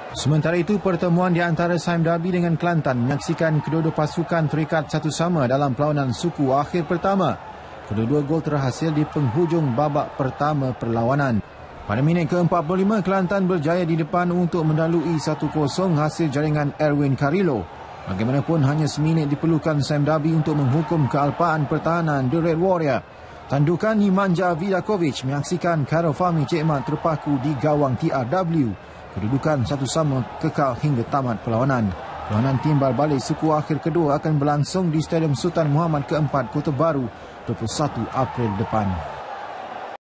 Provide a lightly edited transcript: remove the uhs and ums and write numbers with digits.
Sementara itu, pertemuan di antara Sime Darby dengan Kelantan menyaksikan kedua-dua pasukan terikat satu sama dalam perlawanan suku akhir pertama. Kedua-dua gol terhasil di penghujung babak pertama perlawanan. Pada minit ke-45, Kelantan berjaya di depan untuk mendalui 1-0 hasil jaringan Erwin Carrillo. Bagaimanapun, hanya seminit diperlukan Sime Darby untuk menghukum kealpaan pertahanan The Red Warrior. Tandukan Nemanja Vidakovic menyaksikan Khairul Fahmi Cik Mat terpaku di gawang TRW. Kedudukan satu sama kekal hingga tamat perlawanan. Perlawanan timbal balik suku akhir kedua akan berlangsung di Stadium Sultan Muhammad ke-4 Kota Baru 21 April depan.